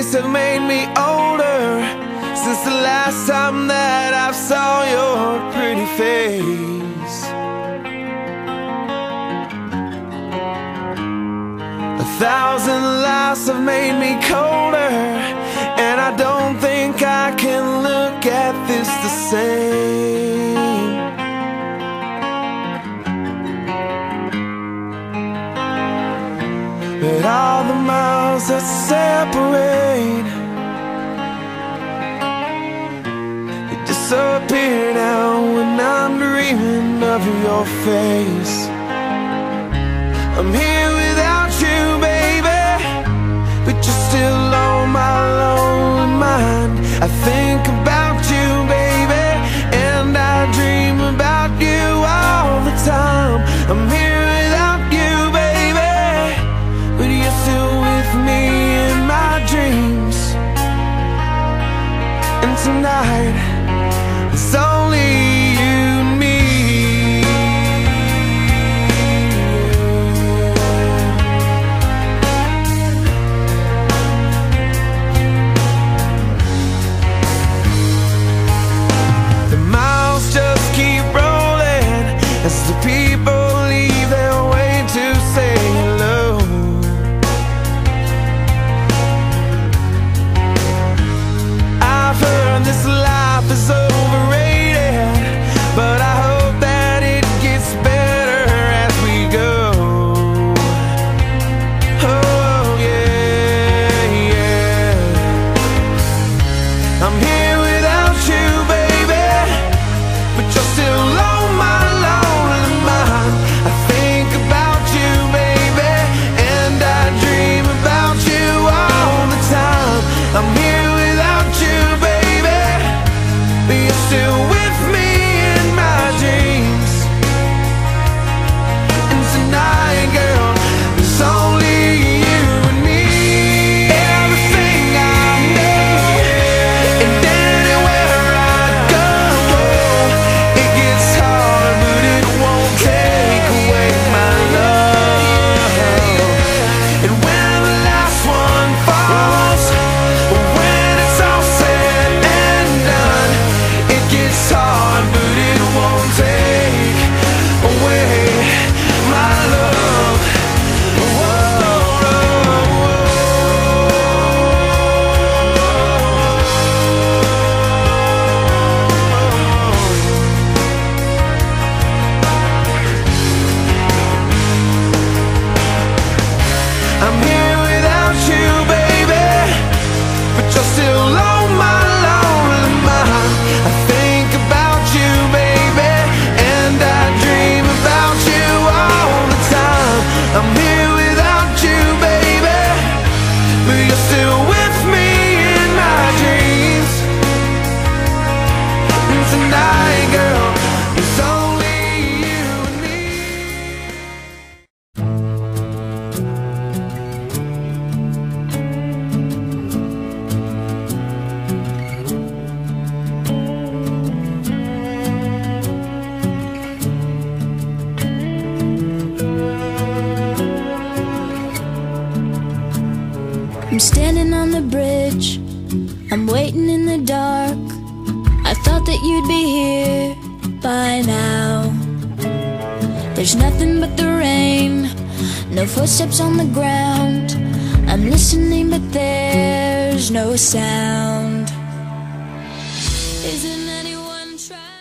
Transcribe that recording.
days have made me older since the last time that I saw your pretty face. 1,000 lives have made me colder, and I don't think I can look at this the same. But all the miles that separate, they disappear now when I'm dreaming of your face. I'm here without you, baby, but you're still on my lonely mind. I think about you, baby, and I dream about you all the time. I'm here without you, baby, but you're still with me in my dreams. And tonight, it's only you and me. The miles just keep rolling as the people leave their way to say hello. I've heard this life is overrated, but I hope that it gets better as we go. Oh yeah, yeah. I'm here without you, baby, but you're still on my lonely mind. I think about you, baby, and I dream about you all the time. I'm here without you, baby, but you're still with me in my dreams. And tonight, girl, it's only you and me. Everything I know, and anywhere I go, it gets hard, but it won't take away my love. And when the last one falls, when it's all said and done, it gets hard, but it won't take away my love. I'm here without you, baby, but you're still on my lonely mind. I think about you, baby, and I dream about you all the time. I'm here without you, baby, but you're still with me in my dreams. And tonight, girl, it's only you and me. I'm standing on the bridge, I'm waiting in the dark. I thought that you'd be here by now. There's nothing but the rain, no footsteps on the ground. I'm listening but there's no sound. Isn't anyone trying?